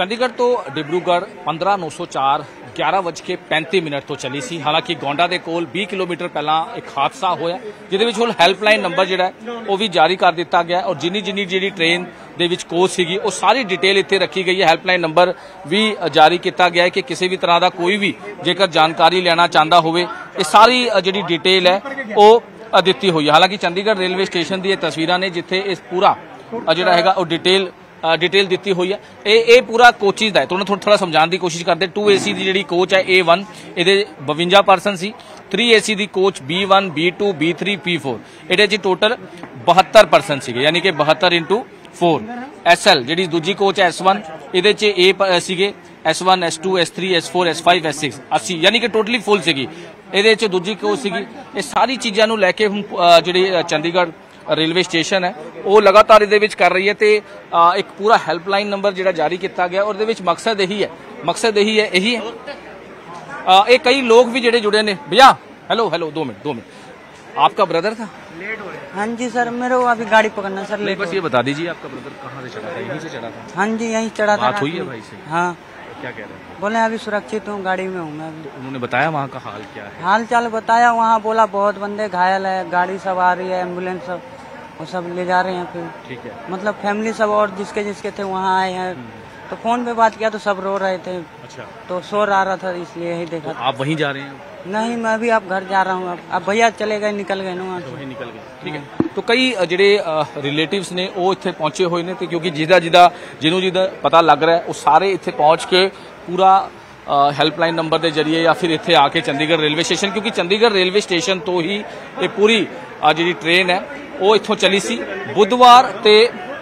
चंडीगढ़ तो डिब्रूगढ़ 15/904 11:35 तो चली सी। हालांकि गोंडा के कोल 20 किलोमीटर पहला एक हादसा होया जिहदे विच हुण हैल्पलाइन नंबर जिहड़ा वो भी जारी कर दिता गया और जिन्नी जिन्नी जिहड़ी ट्रेन दे विच कोच सीगी वो सारी डिटेल इत्थे रखी गई है। हैल्पलाइन नंबर भी जारी किया गया है कि किसी भी तरह का कोई भी जेकर जानकारी लेना चाहता होवे ये सारी जिहड़ी डिटेल है वो दिती हुई है। हालांकि चंडीगढ़ रेलवे स्टेशन दी तस्वीरां ने जिथे इस पूरा जिहड़ा हैगा वो डिटेल दी हुई है। ये पूरा कोचिज का है, थोड़ा समझाने की कोशिश करते। 2 AC की जी कोच है A1 ये 52 परसन सी। 3 AC की coach B1 B2 B3 P4 ये टोटल 72 परसन सी, यानी कि 72x4। SL जी दूजी कोच है S1 ये A C S1 S2 S3 S4 S5 S6 80, यानी कि टोटली फुल सी। ये दूजी कोच सी। ये सारी चीज़ों लैके हुण जी चंडीगढ़ रेलवे स्टेशन है वो लगातार ये कर रही है। तो एक पूरा हैल्पलाइन नंबर जो जारी किया गया और मकसद यही है यही है। ये कई लोग भी जोड़े जुड़े ने। भैया हेलो 2 मिनट आपका ब्रदर था? लेट हो गया। हाँ जी सर, मेरे को अभी गाड़ी पकड़ना सर। लेट बस ये बता दीजिए आपका ब्रदर कहाँ से चढ़ा था? यहीं से चढ़ा था? हाँ जी यहीं चढ़ा था। बात हुई है भाई से? हाँ। क्या कह रहे हैं? बोले अभी सुरक्षित हूँ, गाड़ी में हूँ मैं अभी। तो उन्होंने बताया वहाँ का हाल क्या है? हाल चाल बताया, वहाँ बोला बहुत बंदे घायल है, गाड़ी सब आ रही है, एम्बुलेंस सब वो सब ले जा रहे हैं। फिर ठीक है, मतलब फैमिली सब और जिसके थे वहाँ आए हैं। तो फोन पे बात किया तो सब रो रहे थे। अच्छा, तो शोर आ रहा था इसलिए यही देखा। तो आप वहीं जा रहे हैं? नहीं, मैं अभी आप घर जा रहा हूँ। अब भैया चले गए, निकल गए ना वहाँ से। वहीं निकल गए, ठीक है। तो कई जिहड़े रिलेटिव्स ने वो इत्थे पहुंचे हुए ने, क्योंकि जिदा पता लग रहा है वो सारे इत्थे पहुंच के पूरा हैल्पलाइन नंबर के जरिए या फिर इत्थे आके चंडीगढ़ रेलवे स्टेशन, क्योंकि चंडीगढ़ रेलवे स्टेशन तो ही ये पूरी जी ट्रेन है वो इत्थों चली सी। बुधवार ते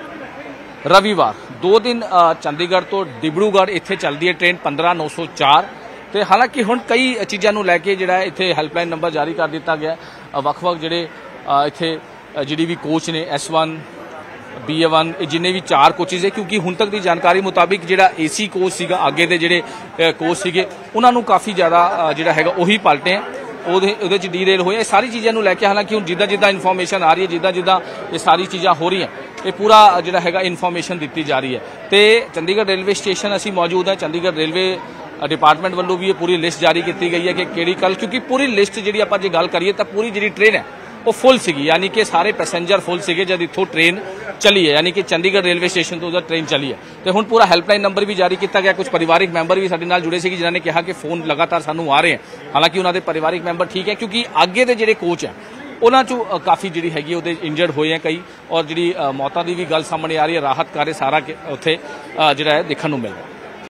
रविवार 2 दिन चंडीगढ़ तो डिब्रूगढ़ इत्थे चलती है ट्रेन 15/904। तो हालांकि हुण कई चीज़ों लैके जिहड़ा इत्थे हैल्पलाइन नंबर जारी कर दिता गया। वख-वख जिहड़े इत्थे जिहड़ी भी कोच ने S1 B1 जिन्ने भी 4 कोचिज है, क्योंकि हुण तक की जानकारी मुताबिक जिहड़ा AC कोच सीगा आगे दे जिहड़े कोच सीगे उन्हां नूं काफ़ी ज़्यादा जिहड़ा हैगा उही पलटे हैं, ਉਹਦੇ ਚ ਡੀਰੇਲ ਹੋਇਆ। सारी चीज़ों ਨੂੰ ਲੈ ਕੇ हालांकि ਹੁਣ ਜਿੱਦਾਂ ਇਨਫੋਰਮੇਸ਼ਨ आ रही है, ਜਿੱਦਾਂ ये सारी चीज़ां हो रही हैं, ये पूरा ਜਿਹੜਾ ਹੈਗਾ ਇਨਫੋਰਮੇਸ਼ਨ ਦਿੱਤੀ जा रही है। तो चंडीगढ़ रेलवे स्टेशन ਅਸੀਂ मौजूद है। चंडीगढ़ रेलवे डिपार्टमेंट वालों भी ये पूरी लिस्ट जारी की गई है कि ਕਿਹੜੀ कल, क्योंकि पूरी लिस्ट जी आप जे गल करिए तो पूरी जी ट्रेन है वो फुल सी, यानी कि सारे पैसेंजर फुल से जब इतों ट्रेन चली है, यानी कि चंडीगढ़ रेलवे स्टेशन तो उधर ट्रेन चली है। तो हुण पूरा हैल्पलाइन नंबर भी जारी किया गया। कुछ परिवारिक मैंबर भी साडे नाल जुड़े सी जिन्होंने कहा कि फोन लगातार सानू आ रहे हैं। हालांकि उन्होंने परिवारिक मैंबर ठीक है, क्योंकि आगे के जिहड़े कोच है उन्हां चों काफ़ी जिहड़ी हैगी उहदे इंजर्ड होए हैं कई, और जिहड़ी मौतां दी भी गल सामने आ रही है। राहत कार्य सारा उत्थे जिहड़ा है देखण नूं मिल रहा है।